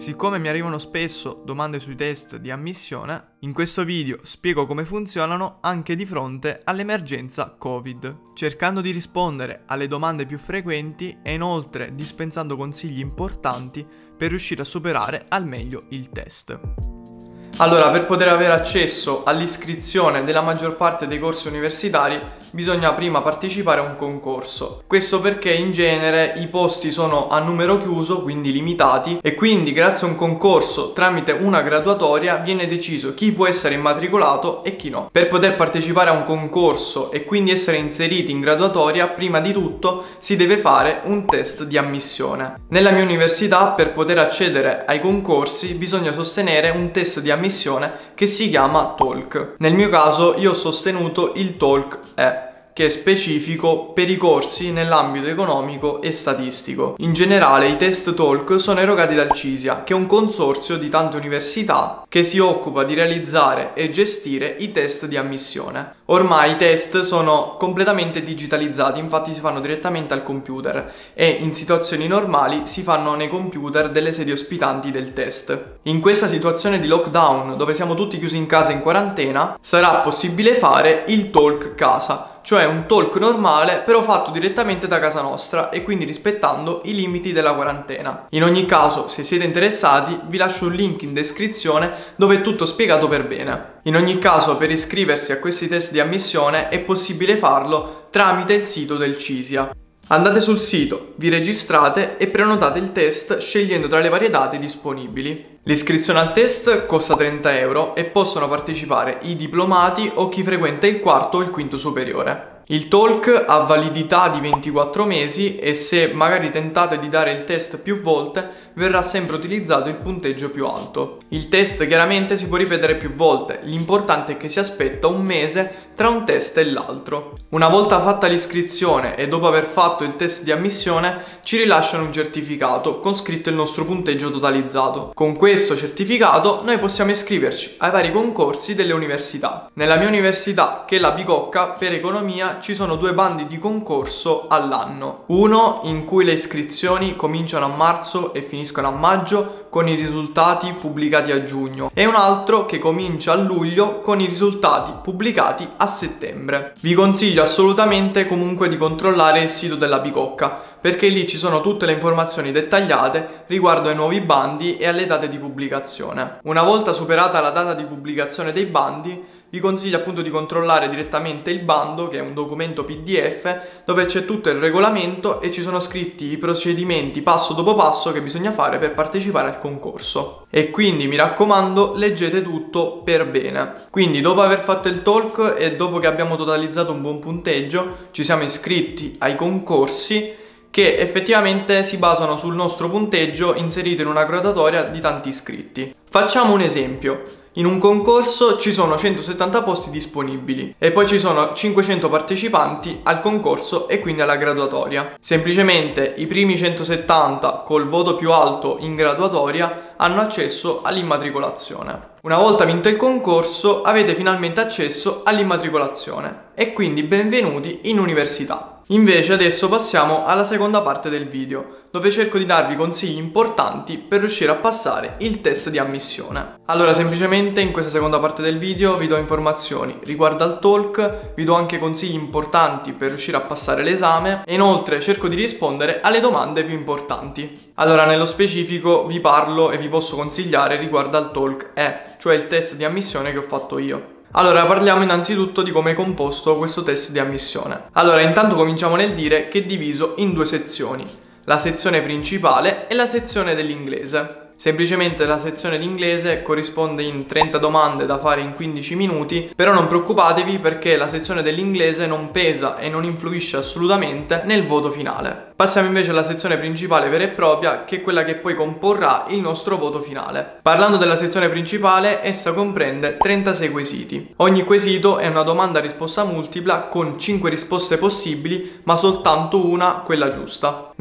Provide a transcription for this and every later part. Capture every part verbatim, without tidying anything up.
Siccome mi arrivano spesso domande sui test di ammissione, in questo video spiego come funzionano anche di fronte all'emergenza Covid, cercando di rispondere alle domande più frequenti e inoltre dispensando consigli importanti per riuscire a superare al meglio il test. Allora, per poter avere accesso all'iscrizione della maggior parte dei corsi universitari bisogna prima partecipare a un concorso. Questo perché in genere i posti sono a numero chiuso, quindi limitati, e quindi grazie a un concorso tramite una graduatoria viene deciso chi può essere immatricolato e chi no. Per poter partecipare a un concorso e quindi essere inseriti in graduatoria, prima di tutto si deve fare un test di ammissione. Nella mia università, per poter accedere ai concorsi bisogna sostenere un test di ammissione che si chiama TOLC. Nel mio caso io ho sostenuto il TOLC E, che è specifico per i corsi nell'ambito economico e statistico. In generale i test TOLC sono erogati dal CISIA, che è un consorzio di tante università che si occupa di realizzare e gestire i test di ammissione. Ormai i test sono completamente digitalizzati, infatti si fanno direttamente al computer e in situazioni normali si fanno nei computer delle sedi ospitanti del test. In questa situazione di lockdown, dove siamo tutti chiusi in casa in quarantena, sarà possibile fare il TOLC casa, cioè un talk normale però fatto direttamente da casa nostra e quindi rispettando i limiti della quarantena. In ogni caso, se siete interessati, vi lascio un link in descrizione dove è tutto spiegato per bene. In ogni caso, per iscriversi a questi test di ammissione è possibile farlo tramite il sito del CISIA. Andate sul sito, vi registrate e prenotate il test scegliendo tra le varie date disponibili. L'iscrizione al test costa trenta euro e possono partecipare i diplomati o chi frequenta il quarto o il quinto superiore. Il TOLC ha validità di ventiquattro mesi e se magari tentate di dare il test più volte verrà sempre utilizzato il punteggio più alto. Il test chiaramente si può ripetere più volte, l'importante è che si aspetta un mese tra un test e l'altro. Una volta fatta l'iscrizione e dopo aver fatto il test di ammissione ci rilasciano un certificato con scritto il nostro punteggio totalizzato. Con questo certificato noi possiamo iscriverci ai vari concorsi delle università. Nella mia università, che è la Bicocca, per economia ci sono due bandi di concorso all'anno. Uno in cui le iscrizioni cominciano a marzo e finiscono a maggio con i risultati pubblicati a giugno e un altro che comincia a luglio con i risultati pubblicati a settembre. Vi consiglio assolutamente comunque di controllare il sito della Bicocca perché lì ci sono tutte le informazioni dettagliate riguardo ai nuovi bandi e alle date di pubblicazione. Una volta superata la data di pubblicazione dei bandi, vi consiglio appunto di controllare direttamente il bando, che è un documento P D F dove c'è tutto il regolamento e ci sono scritti i procedimenti passo dopo passo che bisogna fare per partecipare al concorso. E quindi mi raccomando, leggete tutto per bene. Quindi dopo aver fatto il talk e dopo che abbiamo totalizzato un buon punteggio, ci siamo iscritti ai concorsi che effettivamente si basano sul nostro punteggio inserito in una graduatoria di tanti iscritti. Facciamo un esempio. In un concorso ci sono centosettanta posti disponibili e poi ci sono cinquecento partecipanti al concorso e quindi alla graduatoria. Semplicemente i primi centosettanta col voto più alto in graduatoria hanno accesso all'immatricolazione. Una volta vinto il concorso avete finalmente accesso all'immatricolazione e quindi benvenuti in università. Invece adesso passiamo alla seconda parte del video, dove cerco di darvi consigli importanti per riuscire a passare il test di ammissione. Allora, semplicemente in questa seconda parte del video vi do informazioni riguardo al talk, vi do anche consigli importanti per riuscire a passare l'esame e inoltre cerco di rispondere alle domande più importanti. Allora, nello specifico vi parlo e vi posso consigliare riguardo al talk E, cioè il test di ammissione che ho fatto io. Allora, parliamo innanzitutto di come è composto questo test di ammissione. Allora, intanto cominciamo nel dire che è diviso in due sezioni, la sezione principale e la sezione dell'inglese. Semplicemente la sezione di inglese corrisponde in trenta domande da fare in quindici minuti, però non preoccupatevi perché la sezione dell'inglese non pesa e non influisce assolutamente nel voto finale. Passiamo invece alla sezione principale vera e propria, che è quella che poi comporrà il nostro voto finale. Parlando della sezione principale, essa comprende trentasei quesiti. Ogni quesito è una domanda a risposta multipla con cinque risposte possibili, ma soltanto una quella giusta.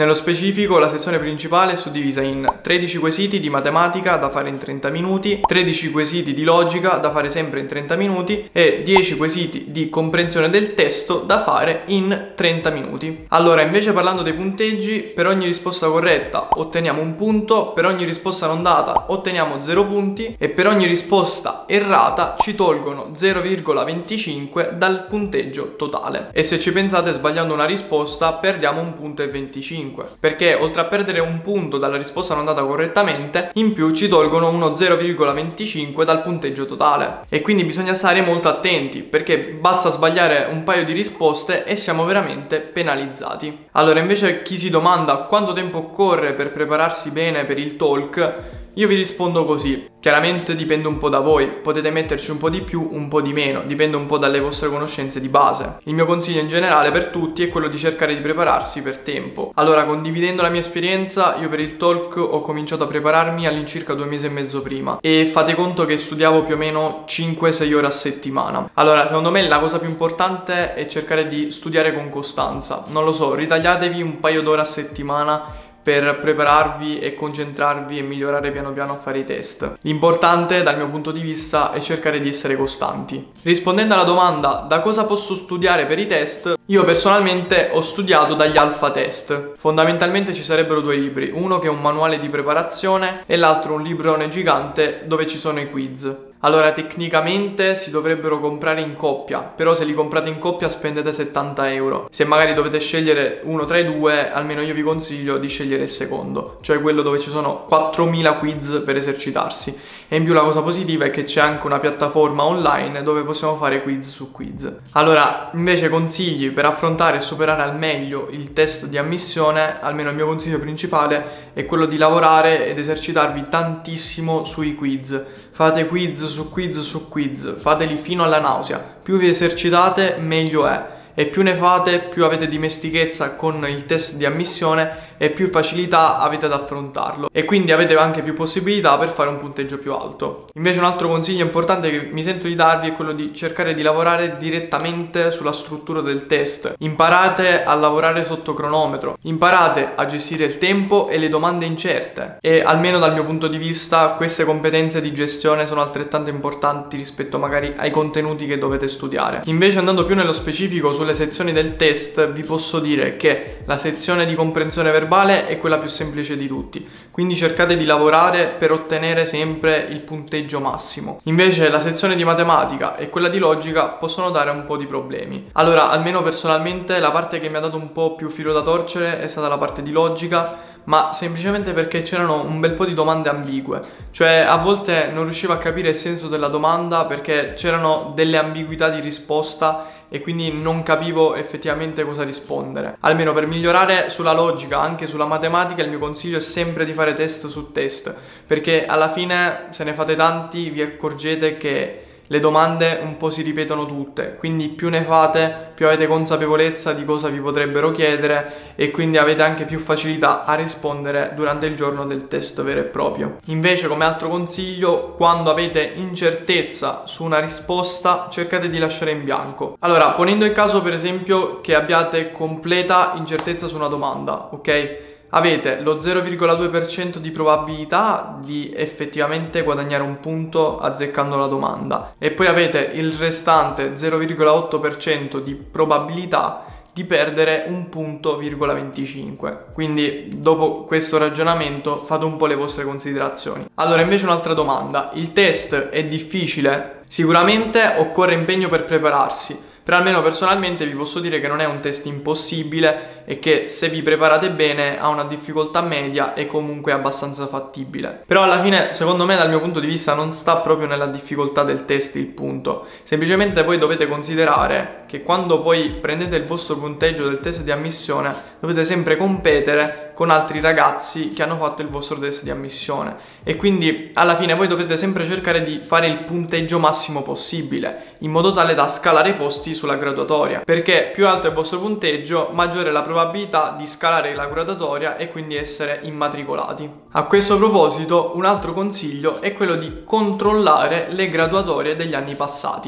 Nello specifico, la sezione principale è suddivisa in tredici quesiti di matematica da fare in trenta minuti, tredici quesiti di logica da fare sempre in trenta minuti e dieci quesiti di comprensione del testo da fare in trenta minuti. Allora, invece parlando dei punteggi, per ogni risposta corretta otteniamo un punto, per ogni risposta non data otteniamo zero punti e per ogni risposta errata ci tolgono zero virgola venticinque dal punteggio totale. E se ci pensate, sbagliando una risposta perdiamo un punto e venticinque, perché oltre a perdere un punto dalla risposta non data correttamente, in più ci tolgono uno zero virgola venticinque dal punteggio totale. E quindi bisogna stare molto attenti, perché basta sbagliare un paio di risposte e siamo veramente penalizzati. Allora, invece chi si domanda quanto tempo occorre per prepararsi bene per il talk, io vi rispondo così. Chiaramente dipende un po' da voi, potete metterci un po' di più, un po' di meno, dipende un po' dalle vostre conoscenze di base. Il mio consiglio in generale per tutti è quello di cercare di prepararsi per tempo. Allora, condividendo la mia esperienza, io per il talk ho cominciato a prepararmi all'incirca due mesi e mezzo prima e fate conto che studiavo più o meno cinque sei ore a settimana. Allora, secondo me la cosa più importante è cercare di studiare con costanza. Non lo so, ritagliatevi un paio d'ore a settimana per prepararvi e concentrarvi e migliorare piano piano a fare i test. L'importante dal mio punto di vista è cercare di essere costanti. Rispondendo alla domanda da cosa posso studiare per i test, io personalmente ho studiato dagli alpha test. Fondamentalmente ci sarebbero due libri, uno che è un manuale di preparazione e l'altro un librone gigante dove ci sono i quiz. Allora, tecnicamente si dovrebbero comprare in coppia, però se li comprate in coppia spendete settanta euro. Se magari dovete scegliere uno tra i due, almeno io vi consiglio di scegliere il secondo, cioè quello dove ci sono quattromila quiz per esercitarsi. E in più la cosa positiva è che c'è anche una piattaforma online dove possiamo fare quiz su quiz. Allora, invece consigli per affrontare e superare al meglio il test di ammissione, almeno il mio consiglio principale è quello di lavorare ed esercitarvi tantissimo sui quiz. Fate quiz su quiz su quiz, fateli fino alla nausea. Più vi esercitate, meglio è. E più ne fate, più avete dimestichezza con il test di ammissione e più facilità avete ad affrontarlo. E quindi avete anche più possibilità per fare un punteggio più alto. Invece un altro consiglio importante che mi sento di darvi è quello di cercare di lavorare direttamente sulla struttura del test. Imparate a lavorare sotto cronometro, imparate a gestire il tempo e le domande incerte. E almeno dal mio punto di vista queste competenze di gestione sono altrettanto importanti rispetto magari ai contenuti che dovete studiare. Invece, andando più nello specifico sulle sezioni del test, vi posso dire che la sezione di comprensione verbale è quella più semplice di tutti, quindi cercate di lavorare per ottenere sempre il punteggio massimo. Invece la sezione di matematica e quella di logica possono dare un po' di problemi. Allora, almeno personalmente la parte che mi ha dato un po' più filo da torcere è stata la parte di logica, ma semplicemente perché c'erano un bel po' di domande ambigue, cioè a volte non riuscivo a capire il senso della domanda perché c'erano delle ambiguità di risposta e quindi non capivo effettivamente cosa rispondere. Almeno per migliorare sulla logica, anche sulla matematica, il mio consiglio è sempre di fare test su test, perché alla fine, se ne fate tanti, vi accorgete che le domande un po' si ripetono tutte, quindi più ne fate, più avete consapevolezza di cosa vi potrebbero chiedere e quindi avete anche più facilità a rispondere durante il giorno del test vero e proprio. Invece, come altro consiglio, quando avete incertezza su una risposta, cercate di lasciare in bianco. Allora, ponendo il caso per esempio che abbiate completa incertezza su una domanda, ok? Avete lo zero virgola due per cento di probabilità di effettivamente guadagnare un punto azzeccando la domanda e poi avete il restante zero virgola otto per cento di probabilità di perdere un punto virgola venticinque. Quindi dopo questo ragionamento fate un po' le vostre considerazioni. Allora, invece un'altra domanda: il test è difficile? Sicuramente occorre impegno per prepararsi, però almeno personalmente vi posso dire che non è un test impossibile e che se vi preparate bene ha una difficoltà media e comunque abbastanza fattibile. Però alla fine, secondo me, dal mio punto di vista non sta proprio nella difficoltà del test il punto. Semplicemente voi dovete considerare che quando poi prendete il vostro punteggio del test di ammissione dovete sempre competere con altri ragazzi che hanno fatto il vostro test di ammissione e quindi alla fine voi dovete sempre cercare di fare il punteggio massimo possibile in modo tale da scalare i posti sulla graduatoria, perché più alto è il vostro punteggio maggiore è la probabilità di scalare la graduatoria e quindi essere immatricolati. A questo proposito un altro consiglio è quello di controllare le graduatorie degli anni passati.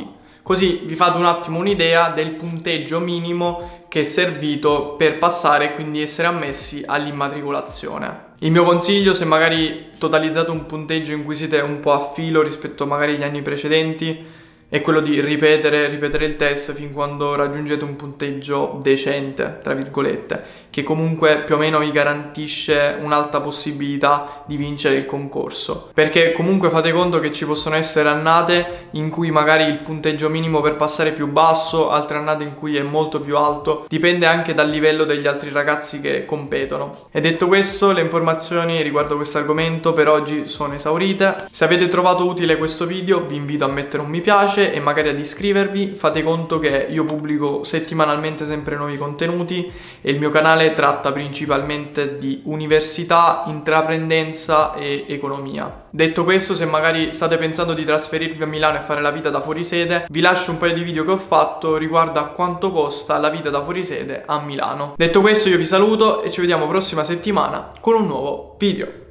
così vi fate un attimo un'idea del punteggio minimo che è servito per passare e quindi essere ammessi all'immatricolazione. Il mio consiglio, se magari totalizzate un punteggio in cui siete un po' a filo rispetto magari agli anni precedenti, è quello di ripetere, ripetere il test fin quando raggiungete un punteggio decente, tra virgolette, che comunque più o meno vi garantisce un'alta possibilità di vincere il concorso. Perché comunque fate conto che ci possono essere annate in cui magari il punteggio minimo per passare è più basso, altre annate in cui è molto più alto, dipende anche dal livello degli altri ragazzi che competono. E detto questo, le informazioni riguardo questo argomento per oggi sono esaurite. Se avete trovato utile questo video vi invito a mettere un mi piace e magari ad iscrivervi. Fate conto che io pubblico settimanalmente sempre nuovi contenuti e il mio canale tratta principalmente di università, intraprendenza e economia. Detto questo, se magari state pensando di trasferirvi a Milano e fare la vita da fuorisede, vi lascio un paio di video che ho fatto riguardo a quanto costa la vita da fuorisede a Milano. Detto questo, io vi saluto e ci vediamo prossima settimana con un nuovo video.